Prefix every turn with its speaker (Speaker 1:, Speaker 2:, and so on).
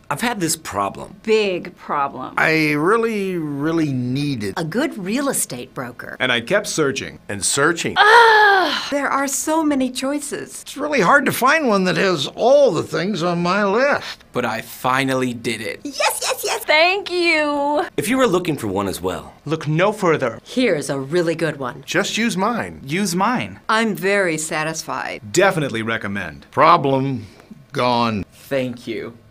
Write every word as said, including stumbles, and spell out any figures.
Speaker 1: I've had this problem.
Speaker 2: Big problem.
Speaker 3: I really, really needed
Speaker 4: A good real estate broker.
Speaker 5: And I kept searching.
Speaker 3: and searching.
Speaker 2: There are so many choices.
Speaker 3: It's really hard to find one that has all the things on my list.
Speaker 1: But I finally did it.
Speaker 4: Yes, yes, yes.
Speaker 2: Thank you.
Speaker 1: If you were looking for one as well,
Speaker 6: Look no further.
Speaker 4: Here's a really good one.
Speaker 3: Just use mine.
Speaker 6: Use mine.
Speaker 2: I'm very satisfied.
Speaker 5: Definitely recommend.
Speaker 3: Problem gone.
Speaker 1: thank you.